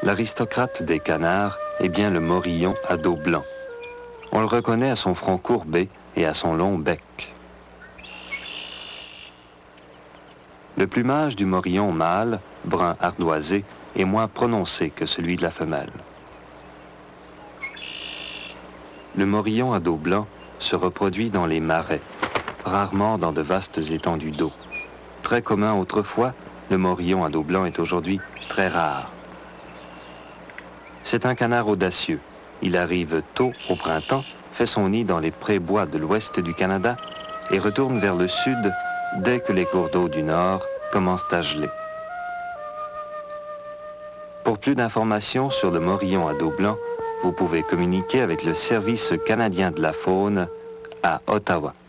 L'aristocrate des canards est bien le morillon à dos blanc. On le reconnaît à son front courbé et à son long bec. Le plumage du morillon mâle, brun ardoisé, est moins prononcé que celui de la femelle. Le morillon à dos blanc se reproduit dans les marais, rarement dans de vastes étendues d'eau. Très commun autrefois, le morillon à dos blanc est aujourd'hui très rare. C'est un canard audacieux. Il arrive tôt au printemps, fait son nid dans les prés-bois de l'ouest du Canada et retourne vers le sud dès que les cours d'eau du nord commencent à geler. Pour plus d'informations sur le morillon à dos blanc, vous pouvez communiquer avec le Service canadien de la faune à Ottawa.